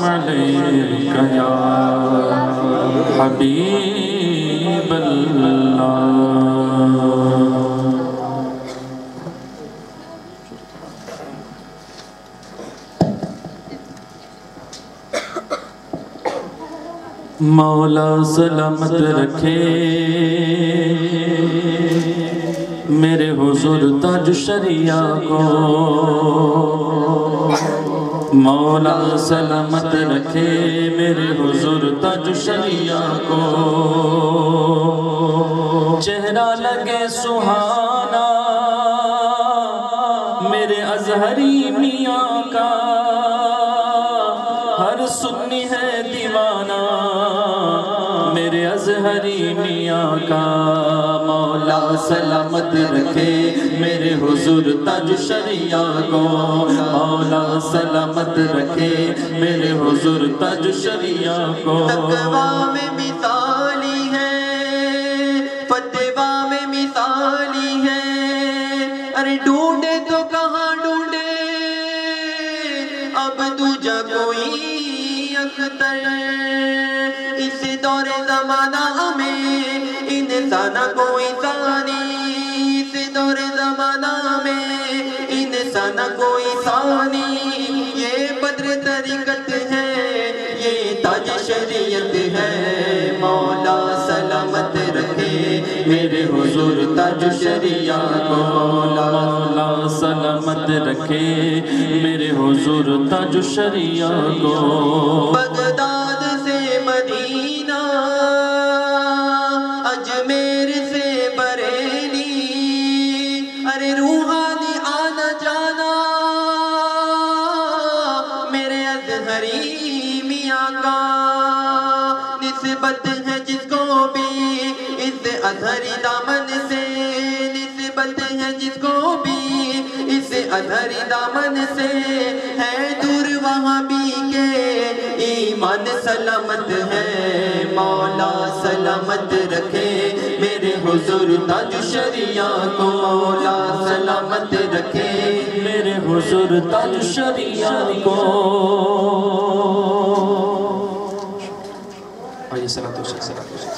علیک یا حبیب اللہ۔ مولا سلامت رکھے میرے حضور تاج شریعہ کو، مولا سلامت رکھے میرے حضور تاج شریعہ کو، چہرہ لگے سہانا میرے ازہری میاں کا، ہر سنی ہے دیوانہ میرے ازہری میاں کا، مولا سلامت رکھے میرے حضور تاج شریعہ کو، مولا سلامت رکھے میرے حضور تاج شریعہ کو۔ تقویٰ میں مثالی ہے، فتویٰ میں مثالی ہے، ارے ڈھونڈے تو کہاں ڈھونڈے اب دوجا کوئی اختر، اس دور زمانہ میں انسان کوئی ثانی، اس دور زمانہ میں انسان کوئی ثانی، یہ بدر طریقت ہے یہ تاج شریعت ہے، مولا سلامت رکھے میرے حضور تاج شریعہ کو، مولا سلامت رکھے میرے حضور تاج شریعہ کو۔ بغداد سے مدینہ، اجمیر سے بریلی، ارے روحانی آنا جانا میرے ازہری میاں کا، نسبت ہے جس کو بھی اس ازہری دامن سے، نسبت ہے جس کو بھی اس ازہری دامن سے، ہے دور وہاں بھی کے ایمان سلامت ہے، مولا سلامت رکھے میرے حضور تاج شریعہ کو، مولا سلامت رکھے میرے حضور تاج شریعہ کو۔ آئیے صلاۃ و سلام۔